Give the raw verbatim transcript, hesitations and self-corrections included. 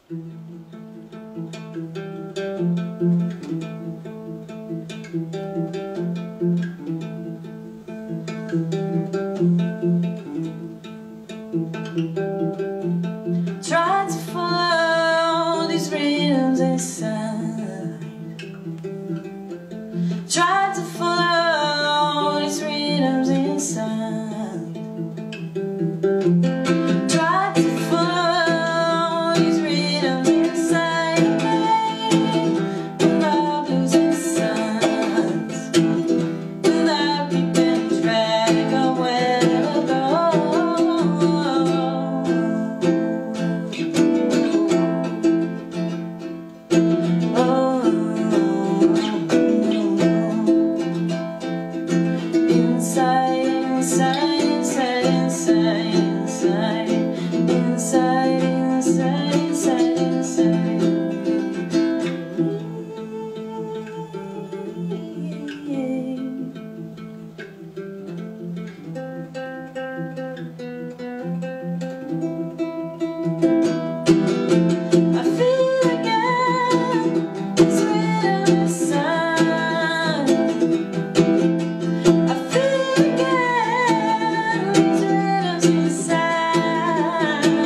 Try to follow these rhythms inside. Try to follow these rhythms inside. Try to follow these rhythms inside. Without losing sight, without keeping track of where to go. Inside, inside, inside, inside, inside, inside, inside, inside, I feel again, it's written inside. I feel again, it's written inside.